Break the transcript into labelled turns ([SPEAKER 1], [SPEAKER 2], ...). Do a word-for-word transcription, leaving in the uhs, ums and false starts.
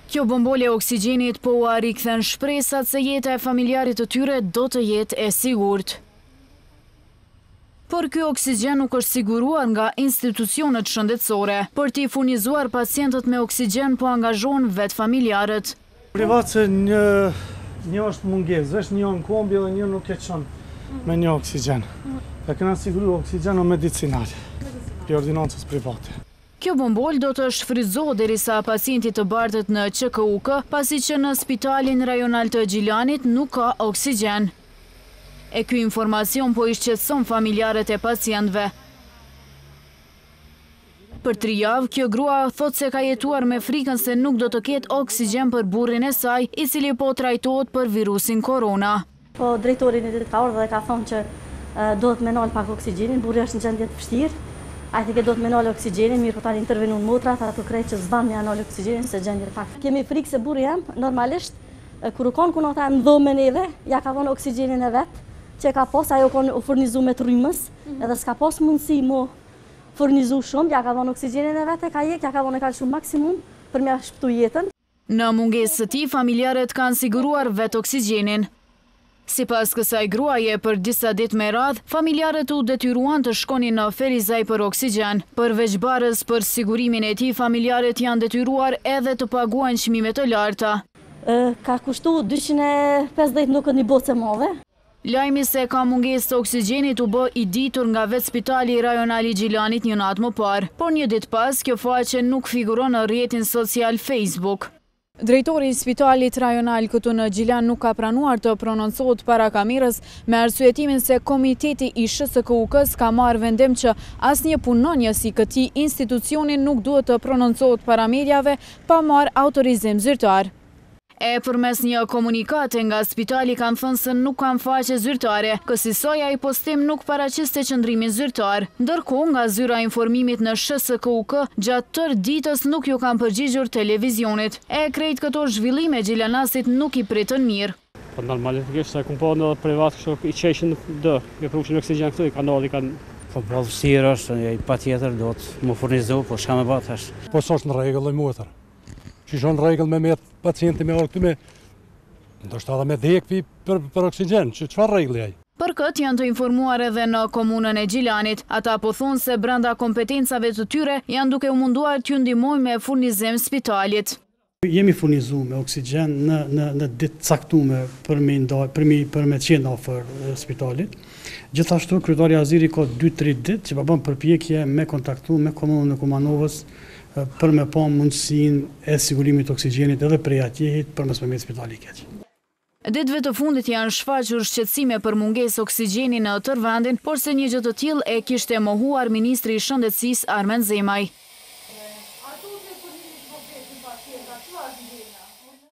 [SPEAKER 1] Kjo bombolje oksigjenit po u arrikthen shpresat se jeta e familjarit të tyre do të jetë e sigurt. Por ky oksigjen nuk është siguruar nga institucionet shëndetësore. Për t'i furnizuar pacientët me oksigjen po angazhohen vetë familjarët.
[SPEAKER 2] Privat se një, një është mungesë, është një në kombi dhe një nuk e qënë me një oksigjen. E këna siguru oksigjen o medicinal, për ordinancës private.
[SPEAKER 1] Kjo bombol do të shfrytëzohet derisa pacienti të bartet në Q K U K, pasi që në spitalin rajonal të Gjilanit nuk ka oksigjen. E ky informacion po i shqetëson familjarët e pacientëve. Për tri javë, kjo grua thot se ka jetuar me frikën se nuk do të ketë oksigjen për burrin e saj, i cili po trajtohet për virusin korona.
[SPEAKER 3] Po drejtori një ditë ka ardhur dhe ka thonë që uh, do të menol pak oksigjenin, burri është në gjendje të vështirë. Ai thikë do të menol oksigjenin, mirë po tani intervenuan motrat, ato krejt që s'ban me anol oksigjenin se gjendje pak. Kemi frikë se burri jam normalisht kur u kon kunota në dhomën neve, ja ka vonë oksigjenin e vet, që ka pas ajo kon u furnizu me trymës, edhe s'ka pas mundësi mo furnizu shumë, ja ka vonë oksigjenin e vet, e ka jek, ja ka vonë e ka shumë maksimum për mja shpëtu jetën.
[SPEAKER 1] Në mungesë së tij, familjarët kanë siguruar vetë oksigjenin. Sipas kësaj gruaje, për disa ditë me radhë, familjarët u detyruan të shkonin në Ferizaj për oksigjen. Përveç barës për sigurimin e tij, familjarët janë detyruar edhe të paguajnë çmime të larta.
[SPEAKER 3] Ka kushtu dyqind e pesëdhjetë nuk një botë e madhe.
[SPEAKER 1] Lajmi se ka mungesë të oksigjenit u bë i ditur nga vetë spitali rajonal i Gjilanit një natë më parë, por një ditë pas kjo faqe nuk figuron në rrjetin social Facebook. Drejtori i spitalit rajonal këtu në Gjilan nuk ka pranuar të prononcohet para kamerës me arsyetimin se komiteti i S S K U K-s ka marrë vendim që asnjë punonjës i këtij institucioni nuk duhet të prononcohet para mediave pa marrë autorizim zyrtar. E përmes një komunikate nga spitali kanë thënë se nuk kanë faqe zyrtare, kësaj ai postim nuk paraqiste qëndrimin zyrtar, ndërkohë nga zyra e informimit në S S K U K gjatë tërë ditës nuk ju kanë përgjigjur televizionit. E krejt këto zhvillime gjilanasit nuk i pritën mirë.
[SPEAKER 4] Po normalisht se kum po në privat kështu i qeshin do, me pruçin oksigjen këtu i kanali kanë
[SPEAKER 5] po vështirë është, patjetër do të më furnizo, po çka më bëj tash.
[SPEAKER 6] Po s'është në rregull motër. Që shonë regull me metë pacienti me orë këtu me, ndoshta edhe me dhekpi për, për oksigjen, që qëfar regulli ai?
[SPEAKER 1] Për këtë janë të informuar edhe në komunën e Gjilanit. Ata po thonë se brenda kompetencave të tyre janë duke u munduar t'ju ndihmojnë me furnizim spitalit.
[SPEAKER 7] Jemi furnizu me oksigjen në, në, në ditë caktume për me, për me, për me qenë ofër spitalit. Gjithashtu, kryetari Aziri ka dy tre ditë që pa bën përpjekje me kontaktu me komunën e Kumanovës për me pa mundësinë e sigurimit të oksigjenit edhe prej atjehit për mes me spitali keq.
[SPEAKER 1] Ditëve të fundit janë shfaqur shqetësime për mungesë oksigjeni në tërë vendin, por se një gjë të tillë e kishte mohuar ministri i Shëndetësisë Armen Zemaj.